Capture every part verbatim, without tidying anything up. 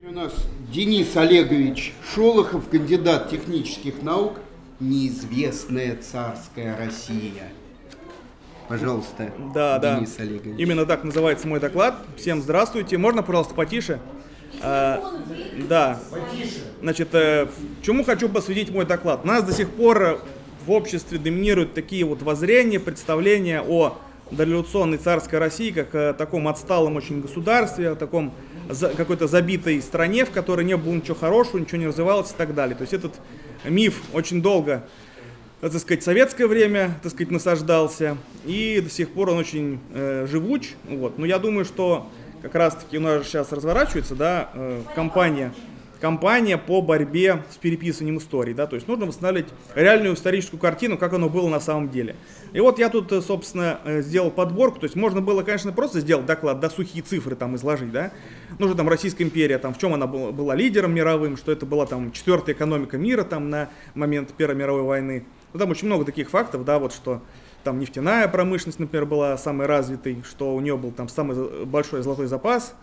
У нас Денис Олегович Шолохов, кандидат технических наук, неизвестная царская Россия. Пожалуйста, да, Денис да. Олегович. Именно так называется мой доклад. Всем здравствуйте. Можно, пожалуйста, потише? А, да. Значит, э, чему хочу посвятить мой доклад? У нас до сих пор в обществе доминируют такие вот воззрения, представления о дореволюционной царской России, как о таком отсталом очень государстве, о таком за, какой-то забитой стране, в которой не было ничего хорошего, ничего не развивалось и так далее. То есть этот миф очень долго, так сказать, в советское время, так сказать, насаждался, и до сих пор он очень э, живуч. Вот. Но я думаю, что как раз-таки у нас сейчас разворачивается, да, э, кампания, кампания по борьбе с переписыванием истории, да, то есть нужно восстанавливать реальную историческую картину, как оно было на самом деле. И вот я тут, собственно, сделал подборку, то есть можно было, конечно, просто сделать доклад, да, сухие цифры там изложить, да, нужно там Российская империя, там, в чем она была, была лидером мировым, что это была там четвертая экономика мира там на момент Первой мировой войны. Ну, там очень много таких фактов, да, вот что там нефтяная промышленность, например, была самой развитой, что у нее был там самый большой золотой запас,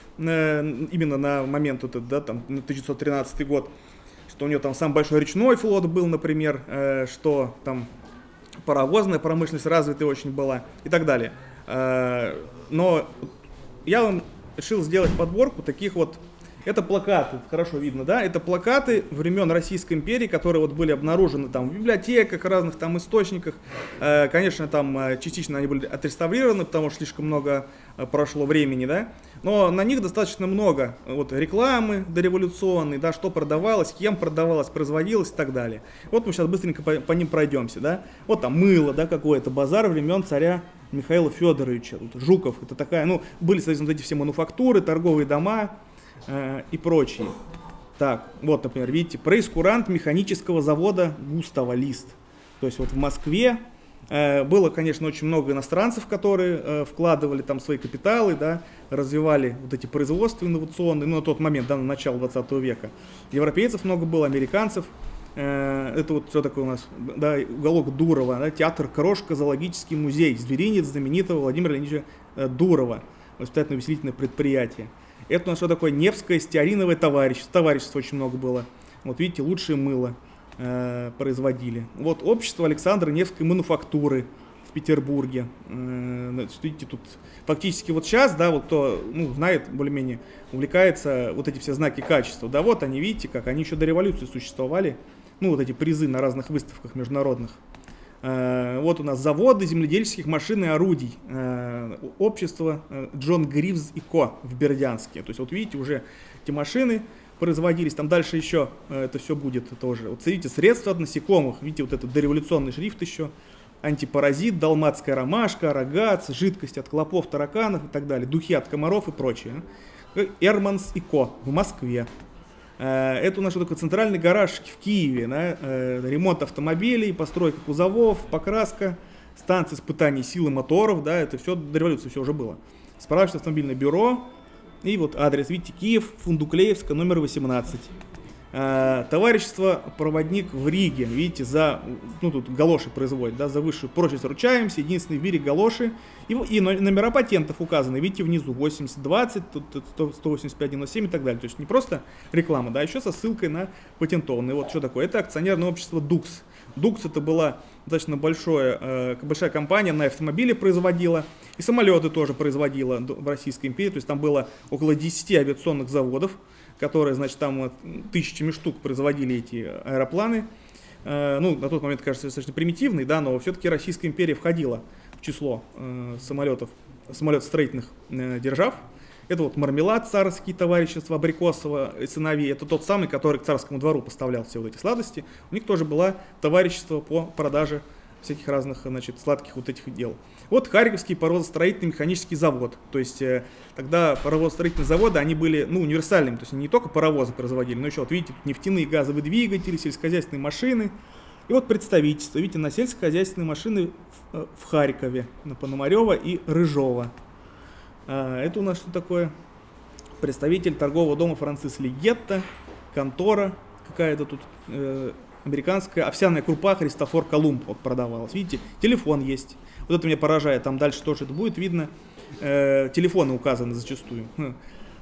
именно на момент вот этот, да, там, тысяча девятьсот тринадцатый год, что у нее там самый большой речной флот был, например, э, что там паровозная промышленность развитая очень была и так далее. Э, но я вам решил сделать подборку таких вот, это плакаты, хорошо видно, да, это плакаты времен Российской империи, которые вот были обнаружены там в библиотеках, разных там источниках. Э, конечно, там частично они были отреставрированы, потому что слишком много прошло времени, да, но на них достаточно много вот рекламы дореволюционной, да, что продавалось, кем продавалось, производилось и так далее. Вот мы сейчас быстренько по, по ним пройдемся, да. Вот там мыло, да, какое-то, базар времен царя Михаила Федоровича, вот, Жуков, это такая, ну, были, соответственно, вот эти все мануфактуры, торговые дома э, и прочие. Так, вот, например, видите, прейскурант механического завода Густава Лист. То есть вот в Москве было, конечно, очень много иностранцев, которые э, вкладывали там свои капиталы, да, развивали вот эти производства инновационные, ну, на тот момент, да, на начало двадцатого века. Европейцев много было, американцев. Э, это вот что такое у нас, да, уголок Дурова, да, театр Крошка, зоологический музей, зверинец знаменитого Владимира Леонидовича э, Дурова, воспитательно-увеселительное предприятие. Это у нас что такое? Невское стеариновое товарищество, товарищества очень много было. Вот видите, лучшее мыло производили. Вот общество Александра Невской мануфактуры в Петербурге. Видите, тут фактически вот сейчас, да, вот кто, ну, знает, более-менее увлекается, вот эти все знаки качества, да, вот они, видите, как они еще до революции существовали, ну, вот эти призы на разных выставках международных. Вот у нас заводы земледельческих машин и орудий. Общество Джон Гривз и Ко в Бердянске. То есть вот видите, уже эти машины производились, там дальше еще э, это все будет тоже. Вот видите, средства от насекомых, видите, вот этот дореволюционный шрифт еще, антипаразит, далматская ромашка, рогац, жидкость от клопов, тараканов и так далее, духи от комаров и прочее. Эрманс и Ко в Москве. Э, это у нас что такое центральный гараж в Киеве, да? э, ремонт автомобилей, постройка кузовов, покраска, станция испытаний силы моторов, да, это все до революции все уже было. Справочное автомобильное бюро. И вот адрес, видите, Киев, Фундуклеевска, номер восемнадцать. А, товарищество «Проводник» в Риге, видите, за, ну тут галоши производят, да, за высшую прочность ручаемся, единственный в мире галоши. И, и номера патентов указаны, видите, внизу восемьдесят двадцать, тут сто восемьдесят пять девяносто семь и так далее. То есть не просто реклама, да, еще со ссылкой на патентованные. Вот что такое, это акционерное общество «Дукс». «Дукс» это была достаточно большое, э, большая компания, она автомобили производила, и самолеты тоже производила в Российской империи, то есть там было около десяти авиационных заводов, которые, значит, там тысячами штук производили эти аэропланы. Э, ну, на тот момент, кажется, достаточно примитивный, да, но все-таки Российская империя входила в число э, самолетов, самолетостроительных э, держав. Это вот Мармелад, царский товарищество Абрикосова и сыновей. Это тот самый, который к царскому двору поставлял все вот эти сладости. У них тоже было товарищество по продаже всяких разных, значит, сладких вот этих дел. Вот Харьковский паровозостроительный механический завод. То есть э, тогда паровозостроительные заводы, они были, ну, универсальными. То есть они не только паровозы производили, но еще, вот видите, тут нефтяные газовые двигатели, сельскохозяйственные машины. И вот представительство, видите, на сельскохозяйственные машины в, в Харькове, на Пономарева и Рыжова. Это у нас что такое? Представитель торгового дома Францис Лигетта, контора какая-то тут, э, американская, овсяная крупа Христофор Колумб вот продавалась. Видите, телефон есть. Вот это меня поражает, там дальше тоже это будет видно. Э, телефоны указаны зачастую.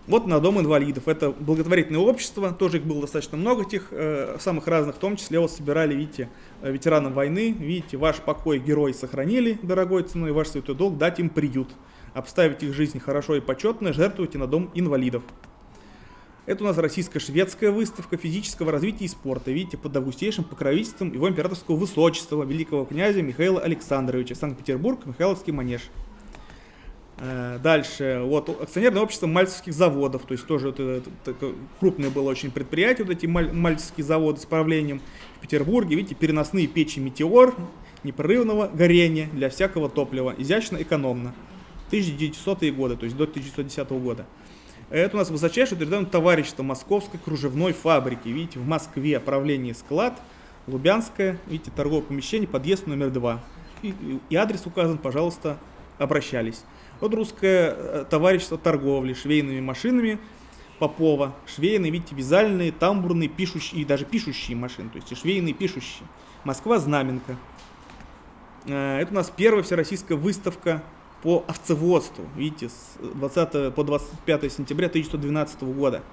Вот на Дом инвалидов. Это благотворительное общество, тоже их было достаточно много, тех э, самых разных, в том числе вот собирали, видите, ветеранам войны. Видите, ваш покой герой сохранили дорогой ценой, ваш святой долг дать им приют. Обставить их жизнь хорошо и почетно, жертвуйте на Дом инвалидов. Это у нас российско-шведская выставка физического развития и спорта. Видите, под августейшим покровительством его императорского высочества, великого князя Михаила Александровича, Санкт-Петербург, Михайловский манеж. Дальше, вот акционерное общество Мальцевских заводов, то есть тоже это, это, это крупное было очень предприятие, вот эти маль, Мальцевские заводы с правлением в Петербурге. Видите, переносные печи «Метеор» непрерывного горения для всякого топлива, изящно, экономно. тысяча девятисотые годы, то есть до тысяча девятьсот десятого года. Это у нас высочайшее утвержденное товарищество Московской кружевной фабрики. Видите, в Москве правление склад, Лубянское, видите, торговое помещение, подъезд номер два. И, и адрес указан, пожалуйста, обращались. Вот русское товарищество торговли швейными машинами Попова. Швейные, видите, вязальные, тамбурные, пишущие и даже пишущие машины. То есть и швейные, пишущие. Москва, Знаменка. Это у нас первая всероссийская выставка по овцеводству. Видите, с двадцатого по двадцать пятое сентября тысяча девятьсот двенадцатого года.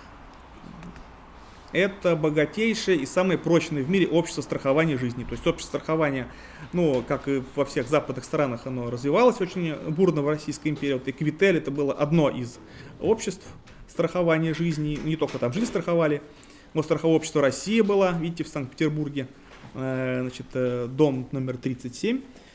Это богатейшее и самое прочное в мире общество страхования жизни. То есть общество страхования, ну, как и во всех западных странах, оно развивалось очень бурно в Российской империи. Вот Эквитель — это было одно из обществ страхования жизни. Не только там жизнь страховали. Вот страховое общество «Россия» было, видите, в Санкт-Петербурге. Значит, дом номер тридцать семь.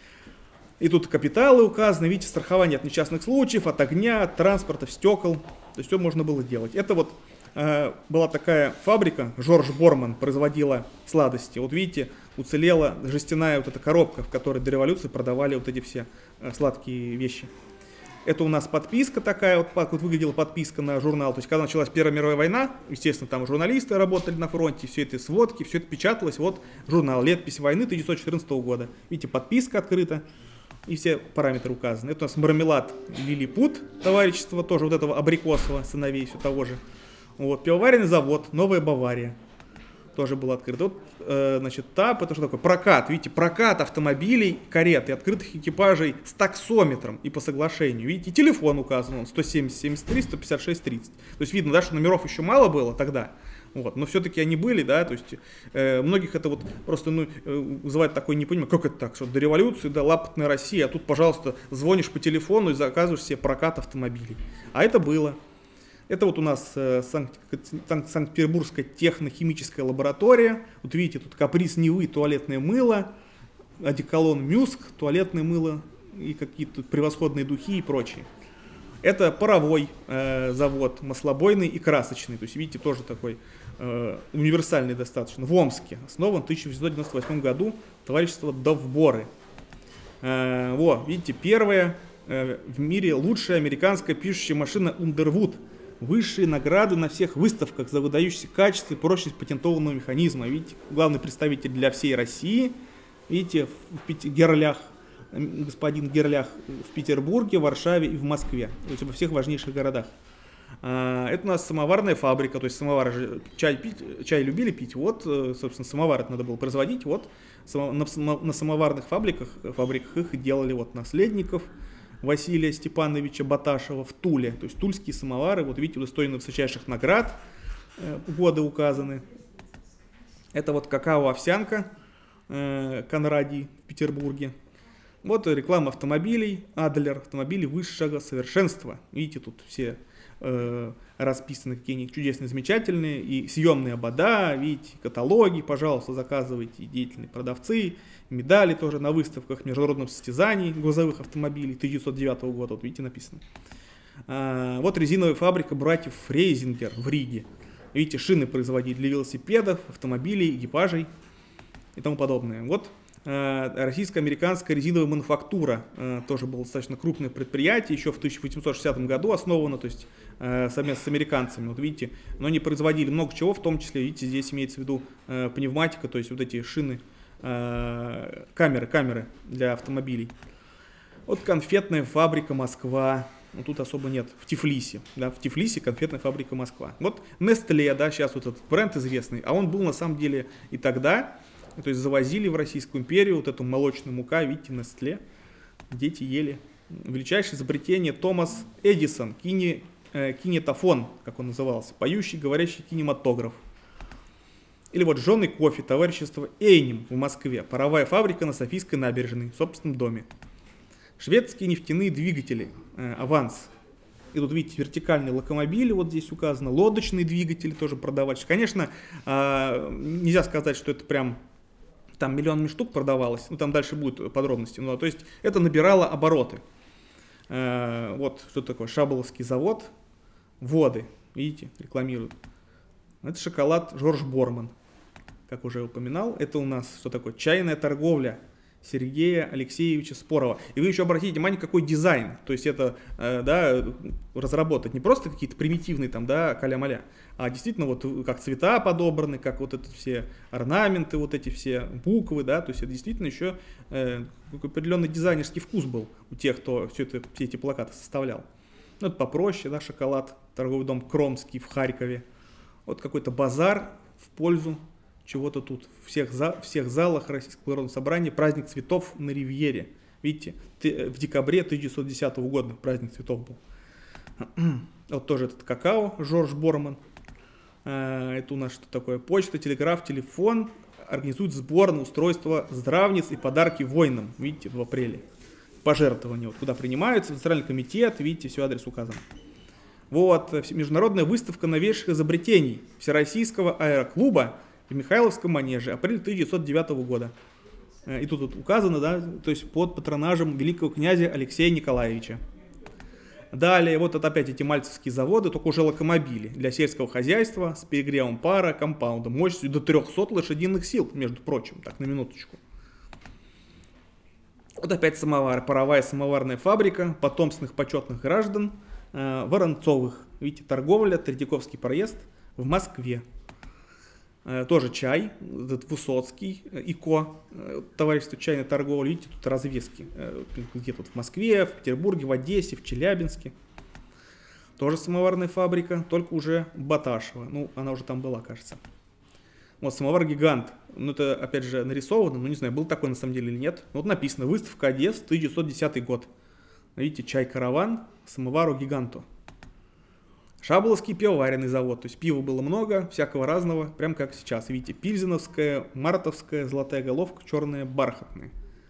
И тут капиталы указаны, видите, страхование от несчастных случаев, от огня, от транспорта, стекол. То есть все можно было делать. Это вот была такая фабрика, Жорж Борман производила сладости. Вот видите, уцелела жестяная вот эта коробка, в которой до революции продавали вот эти все сладкие вещи. Это у нас подписка такая, вот так вот выглядела подписка на журнал. То есть когда началась Первая мировая война, естественно, там журналисты работали на фронте, все это сводки, все это печаталось. Вот журнал «Летопись войны» тысяча девятьсот четырнадцатого года. Видите, подписка открыта. И все параметры указаны. Это у нас мармелад Лилипут, товарищество тоже вот этого Абрикосова, сыновей все того же. Вот, пивоваренный завод Новая Бавария тоже был открыт. Вот, э, значит, ТАП, это что такое? Прокат. Видите, прокат автомобилей, карет и открытых экипажей с таксометром и по соглашению. Видите, телефон указан, он сто семьдесят семьдесят три сто пятьдесят шесть тридцать. То есть видно, да, что номеров еще мало было тогда. Вот, но все-таки они были, да, то есть э, многих это вот просто ну, э, вызывает такое непонимание, как это так, что до революции, да, лапотная Россия, а тут, пожалуйста, звонишь по телефону и заказываешь себе прокат автомобилей. А это было. Это вот у нас э, Санкт- Санкт-Петербургская технохимическая лаборатория. Вот видите, тут каприз Невы, туалетное мыло, одеколон Мюск, туалетное мыло и какие-то превосходные духи и прочее. Это паровой э, завод, маслобойный и красочный. То есть, видите, тоже такой э, универсальный достаточно. В Омске. Основан в тысяча восемьсот девяносто восьмом году товарищество Довборы. Э, во, видите, первая э, в мире лучшая американская пишущая машина Underwood. Высшие награды на всех выставках за выдающееся качество и прочность патентованного механизма. Видите, главный представитель для всей России. Видите, в Пяти... Герлях. Господин Герлях в Петербурге, Варшаве и в Москве, то есть во всех важнейших городах. Это у нас самоварная фабрика, то есть самовар, чай, пить, чай любили пить, вот, собственно, самовар это надо было производить, вот, на самоварных фабриках, фабриках их делали вот наследников Василия Степановича Баташева в Туле, то есть тульские самовары, вот видите, удостоены высочайших наград, годы указаны. Это вот какао-овсянка Конрадий в Петербурге. Вот реклама автомобилей, Адлер, автомобили высшего совершенства. Видите, тут все э, расписаны, какие они чудесные, замечательные. И съемные обода, видите, каталоги, пожалуйста, заказывайте, деятельные продавцы. Медали тоже на выставках международных состязаний грузовых автомобилей тысяча девятьсот девятого года, вот видите, написано. А, вот резиновая фабрика братьев Фрейзингер в Риге. Видите, шины производили для велосипедов, автомобилей, экипажей и тому подобное. Вот российско-американская резиновая мануфактура, тоже было достаточно крупное предприятие, еще в тысяча восемьсот шестидесятом году основано, то есть совместно с американцами, вот видите, но они производили много чего, в том числе, видите, здесь имеется в виду пневматика, то есть вот эти шины, камеры, камеры для автомобилей. Вот конфетная фабрика Москва, ну, тут особо нет, в Тифлисе, да, в Тифлисе конфетная фабрика Москва. Вот Nestlé, да, сейчас вот этот бренд известный, а он был на самом деле и тогда. То есть завозили в Российскую империю вот эту молочную мука, видите, Nestlé, дети ели. Величайшее изобретение Томас Эдисон, кине, э, кинетофон, как он назывался, поющий, говорящий кинематограф. Или вот жженый кофе, товарищество Эйнем в Москве, паровая фабрика на Софийской набережной, в собственном доме. Шведские нефтяные двигатели, э, Аванс. И тут, видите, вертикальные локомобили, вот здесь указано, лодочные двигатели тоже продавать. Конечно, э, нельзя сказать, что это прям там миллионами штук продавалось, ну там дальше будут подробности. Ну, то есть это набирало обороты. Э, вот что такое Шаболовский завод, воды, видите, рекламируют. Это шоколад Жорж Борман, как уже упоминал. Это у нас что такое? Чайная торговля Сергея Алексеевича Спорова. И вы еще обратите внимание, какой дизайн. То есть это, э, да, разработать не просто какие-то примитивные там, да, каля-маля, а действительно вот как цвета подобраны, как вот это все орнаменты, вот эти все буквы, да, то есть это действительно еще э, определенный дизайнерский вкус был у тех, кто все, это, все эти плакаты составлял. Ну, это попроще, да, шоколад, торговый дом Кромский в Харькове. Вот какой-то базар в пользу чего-то тут. В всех, за, всех залах Российского народного собрания праздник цветов на Ривьере. Видите, в декабре тысяча девятьсот десятого года праздник цветов был. Вот тоже этот какао, Жорж Борман. Это у нас что такое? Почта, телеграф, телефон. Организуют сбор на устройство здравниц и подарки воинам. Видите, в апреле. Пожертвования. Вот куда принимаются, Центральный комитет. Видите, все, адрес указан. Вот, международная выставка новейших изобретений Всероссийского аэроклуба в Михайловском манеже, апрель тысяча девятьсот девятого года. И тут, тут указано, да, то есть под патронажем великого князя Алексея Николаевича. Далее, вот это опять эти мальцевские заводы, только уже локомобили для сельского хозяйства с перегревом пара, компаундом, мощностью до трехсот лошадиных сил, между прочим, так, на минуточку. Вот опять самовар, паровая самоварная фабрика потомственных почетных граждан э, Воронцовых. Видите, торговля, Третьяковский проезд в Москве. Тоже чай, этот Высоцкий, ИКО, товарищество чайной торговли, видите, тут развески, где тут в Москве, в Петербурге, в Одессе, в Челябинске. Тоже самоварная фабрика, только уже Баташева, ну, она уже там была, кажется. Вот самовар «Гигант», ну, это, опять же, нарисовано, ну, не знаю, был такой на самом деле или нет. Вот написано, выставка Одесса, тысяча девятьсот десятый год. Видите, чай-караван, самовару «Гиганту». Шаболовский пивоваренный завод, то есть пива было много, всякого разного, прям как сейчас. Видите, пильзеновская, мартовская, золотая головка, черная, бархатная.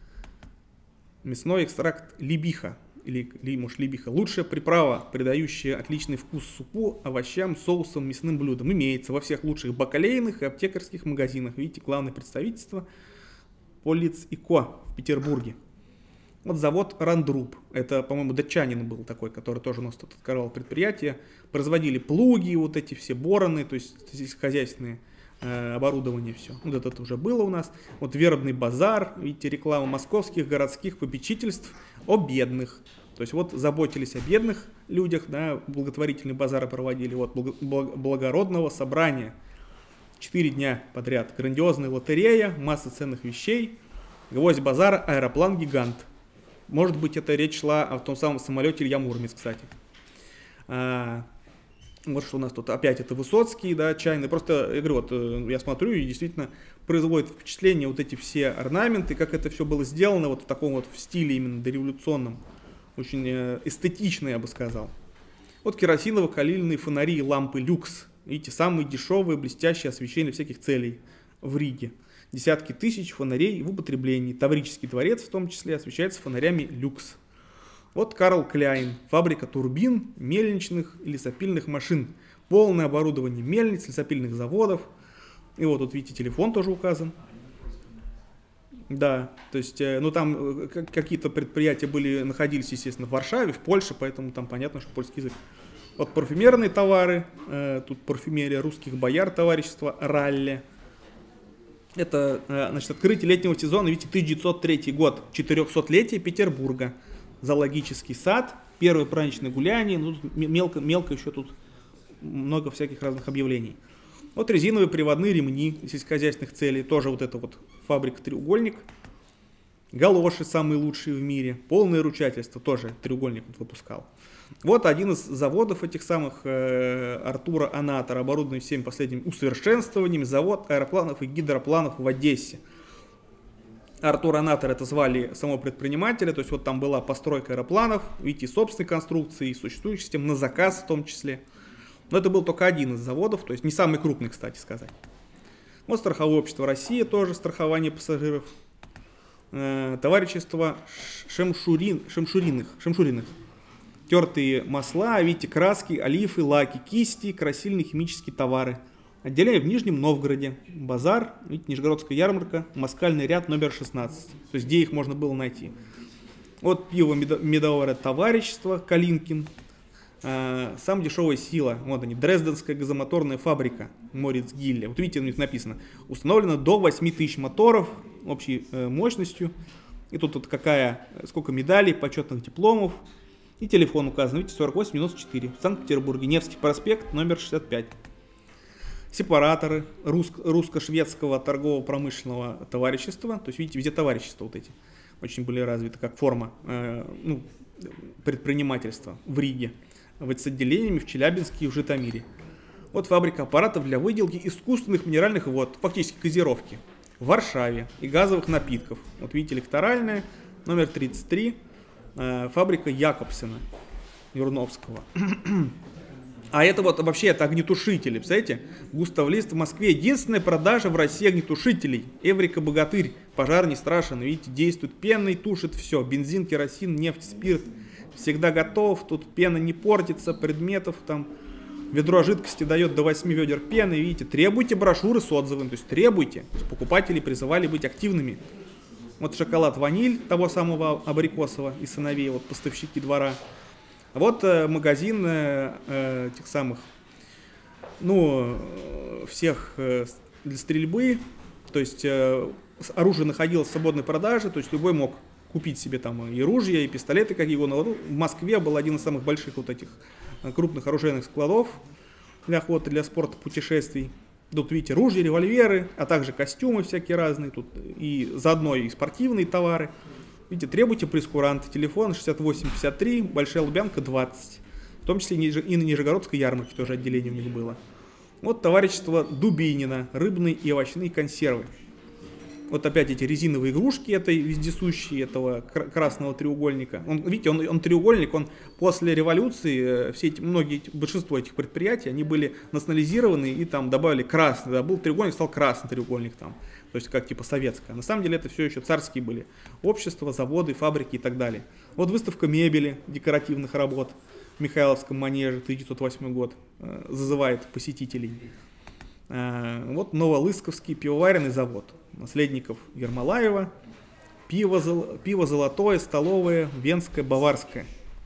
Мясной экстракт либиха, или, или может либиха, лучшая приправа, придающая отличный вкус супу, овощам, соусам, мясным блюдам. Имеется во всех лучших бакалейных и аптекарских магазинах. Видите, главное представительство Полиц и Ко в Петербурге. Вот завод Рандруб, это, по-моему, датчанин был такой, который тоже у нас тут открывал предприятие. Производили плуги, вот эти все бороны, то есть сельскохозяйственные э, оборудование все. Вот это уже было у нас. Вот вербный базар, видите, реклама московских городских попечительств о бедных. То есть вот заботились о бедных людях, да, благотворительные базары проводили. Вот благо- благородного собрания. Четыре дня подряд. Грандиозная лотерея, масса ценных вещей. Гвоздь базара, аэроплан «Гигант». Может быть, это речь шла о том самом самолете Илья Муромец, кстати. А, вот что у нас тут. Опять это Высоцкий, да, чайный. Просто, я говорю, вот я смотрю, и действительно производит впечатление вот эти все орнаменты, как это все было сделано вот в таком вот в стиле именно дореволюционном. Очень эстетично, я бы сказал. Вот керосиново-калильные фонари и лампы люкс. Видите, самые дешевые, блестящие освещения всяких целей в Риге. Десятки тысяч фонарей в употреблении. Таврический дворец в том числе освещается фонарями люкс. Вот Карл Кляйн. Фабрика турбин, мельничных и лесопильных машин. Полное оборудование мельниц, лесопильных заводов. И вот тут, видите, телефон тоже указан. Да, то есть, ну там какие-то предприятия были, находились, естественно, в Варшаве, в Польше, поэтому там понятно, что польский язык. Вот парфюмерные товары. Тут парфюмерия русских бояр, товарищества Ралли. Это, значит, открытие летнего сезона, видите, тысяча девятьсот третий год, четырехсотлетие Петербурга, зоологический сад, первое праздничное гуляние, ну, мелко, мелко еще тут много всяких разных объявлений. Вот резиновые приводные ремни сельскохозяйственных целей, тоже вот это вот фабрика «Треугольник». Галоши самые лучшие в мире, полное ручательство, тоже «Треугольник» вот выпускал. Вот один из заводов этих самых э, Артура Анатора, оборудованный всеми последними усовершенствованиями, завод аэропланов и гидропланов в Одессе. Артур Анатор — это звали самого предпринимателя, то есть вот там была постройка аэропланов, видите, собственной конструкции, существующих систем, на заказ в том числе. Но это был только один из заводов, то есть не самый крупный, кстати сказать. Вот страховое общество России тоже, страхование пассажиров. Э, товарищество Шемшурин, Шемшуриных, Шемшуриных. Тертые масла, видите, краски, олифы, лаки, кисти, красильные химические товары. Отделение в Нижнем Новгороде. Базар, видите, Нижегородская ярмарка, москальный ряд номер шестнадцать. То есть где их можно было найти. Вот пиво медовое товарищество, Калинкин. Э, самая дешевая сила, вот они, Дрезденская газомоторная фабрика, Морец Гилля. Вот видите, у них написано, установлено до восьми тысяч моторов общей э, мощностью. И тут вот какая, сколько медалей, почетных дипломов. И телефон указан, видите, сорок восемь девяносто четыре. В Санкт-Петербурге, Невский проспект, номер шестьдесят пять. Сепараторы русско- русско-шведского торгово-промышленного товарищества. То есть, видите, везде товарищества вот эти очень были развиты, как форма э, ну, предпринимательства в Риге. С отделениями в Челябинске и в Житомире. Вот фабрика аппаратов для выделки искусственных минеральных вод, фактически газировки, в Варшаве и газовых напитков. Вот видите, электоральная, номер тридцать три, э, фабрика Якобсена, Юрновского. А это вот вообще это огнетушители, представляете? Густав Лист в Москве. Единственная продажа в России огнетушителей. Эврика Богатырь, пожар не страшен, видите, действует пенный, тушит все. Бензин, керосин, нефть, спирт. Всегда готов, тут пена не портится, предметов там, ведро жидкости дает до восьми ведер пены, видите, требуйте брошюры с отзывами, то есть требуйте, то есть покупатели призывали быть активными. Вот шоколад ваниль того самого Абрикосова и сыновей, вот поставщики двора. Вот э, магазин э, э, тех самых, ну, э, всех э, для стрельбы, то есть э, оружие находилось в свободной продаже, то есть любой мог купить себе там и ружья, и пистолеты, как его. Но в Москве был один из самых больших вот этих крупных оружейных складов для охоты, для спорта, путешествий. Тут видите, ружья, револьверы, а также костюмы всякие разные, тут и заодно и спортивные товары. Видите, требуйте прейскуранты, телефон шестьдесят восемь пятьдесят три, Большая Лубянка двадцать. В том числе и на Нижегородской ярмарке тоже отделение у них было. Вот товарищество Дубинина, рыбные и овощные консервы. Вот опять эти резиновые игрушки, этой вездесущие, этого красного треугольника. Он, видите, он, он треугольник, он после революции, все эти, многие, большинство этих предприятий, они были национализированы и там добавили красный. Да, был треугольник, стал красный треугольник там. То есть как типа советское. На самом деле это все еще царские были. Общества, заводы, фабрики и так далее. Вот выставка мебели, декоративных работ в Михайловском манеже, тысяча девятьсот восьмой год, э, зазывает посетителей. Э, вот Новолысковский пивоваренный завод. Наследников Ермолаева, пиво, пиво золотое, столовое, венское, баварское.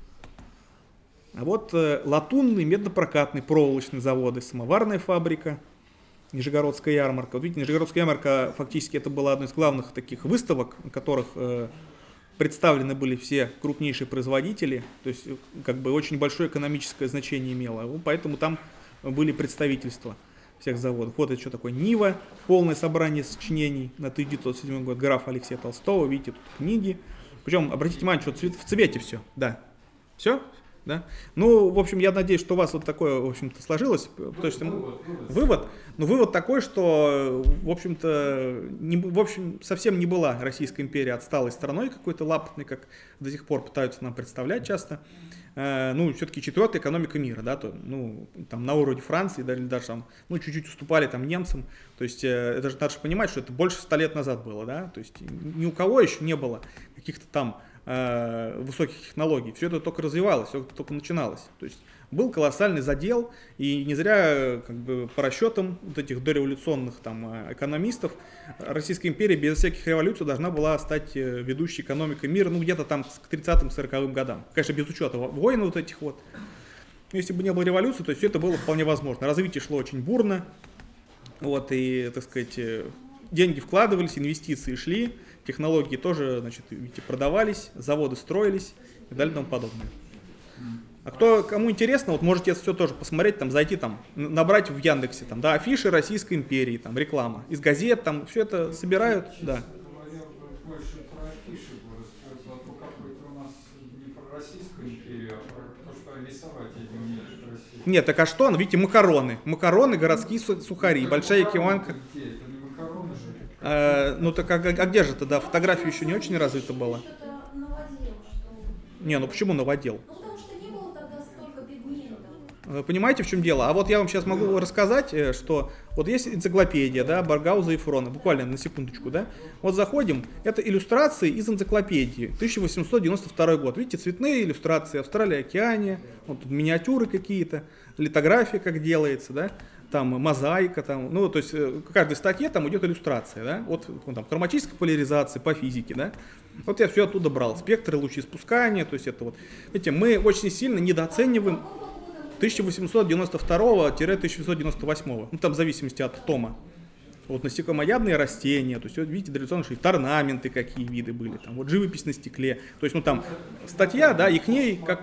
А вот э, латунный, меднопрокатный, проволочный заводы, самоварная фабрика, Нижегородская ярмарка. Вот видите, Нижегородская ярмарка фактически это была одной из главных таких выставок, на которых э, представлены были все крупнейшие производители, то есть как бы очень большое экономическое значение имело, поэтому там были представительства всех заводов. Вот это что такое Нива, полное собрание сочинений на тысяча девятьсот седьмой год, графа Алексея Толстого, видите, тут книги. Причем, обратите внимание, что в цвете все, да. Все? Да? Ну, в общем, я надеюсь, что у вас вот такое, в общем-то, сложилось. То есть, вывод, вывод, ну, вывод такой, что, в общем-то, не, в общем, совсем не была Российская империя отсталой страной какой-то лапотной, как до сих пор пытаются нам представлять часто. Э, ну, все-таки четвертая экономика мира, да, то, ну, там, на уровне Франции, да, или даже там, ну, чуть-чуть уступали там немцам. То есть, э, это же надо же понимать, что это больше ста лет назад было, да, то есть, ни у кого еще не было каких-то там высоких технологий. Все это только развивалось, все это только начиналось. То есть был колоссальный задел, и не зря как бы, по расчетам вот этих дореволюционных там, экономистов Российская империя без всяких революций должна была стать ведущей экономикой мира, ну где-то там к тридцатым-сороковым годам. Конечно, без учета войн вот этих вот. Если бы не было революции, то все это было вполне возможно. Развитие шло очень бурно, вот, и, так сказать, деньги вкладывались, инвестиции шли, технологии тоже, значит, видите, продавались, заводы строились и далее и тому подобное. А кто, кому интересно, вот можете это все тоже посмотреть, там, зайти, там, набрать в Яндексе, там, да, афиши Российской империи, там, реклама, из газет, там, все это собирают, да. Нет, так а что? Ну, видите, макароны. Макароны, городские сухари, большая киванка. Э, ну так а, а где же тогда? Фотография еще не очень развита была. Не, ну почему новодел? Ну потому что не было тогда столько пигментов. Вы понимаете, в чем дело? А вот я вам сейчас могу рассказать, э, что вот есть энциклопедия, да, Баргауза и Фрона, буквально на секундочку, да. Вот заходим, это иллюстрации из энциклопедии, тысяча восемьсот девяносто второй год. Видите, цветные иллюстрации, Австралия, Океания, вот тут миниатюры какие-то, литография как делается, да. Там мозаика, там, ну, то есть в каждой статье там идет иллюстрация, да, вот там хроматическая поляризация по физике, да, вот я все оттуда брал, спектры лучеиспускания, то есть это вот, видите, мы очень сильно недооцениваем тысяча восемьсот девяносто второго — тысяча восемьсот девяносто восьмого, ну, там в зависимости от тома, вот насекомоядные растения, то есть, вот, видите, дореволюционные шрифты, орнаменты какие виды были, там, вот живопись на стекле, то есть, ну, там, статья, да, и к ней как...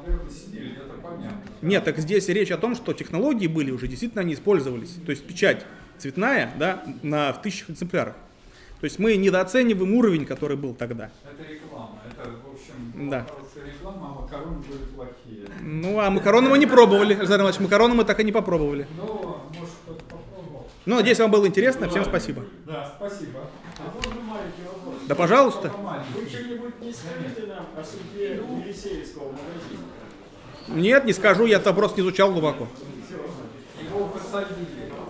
Нет, так здесь речь о том, что технологии были уже, действительно они использовались. То есть печать цветная, да, на, в тысячах экземпляров. То есть мы недооцениваем уровень, который был тогда. Это реклама, это, в общем, да. Хорошая реклама, а макароны были плохие. Ну, а макароны мы не пробовали, Александр Иванович, макароны мы так и не попробовали. Ну, может, кто-то попробовал. Ну, надеюсь, вам было интересно, всем спасибо. Да, спасибо. А можно маленький вопрос? Да, пожалуйста. Вы что-нибудь не скажете нам о судьбе Елисеевского магазина? Нет, не скажу, я этот вопрос не изучал глубоко. Его посадили.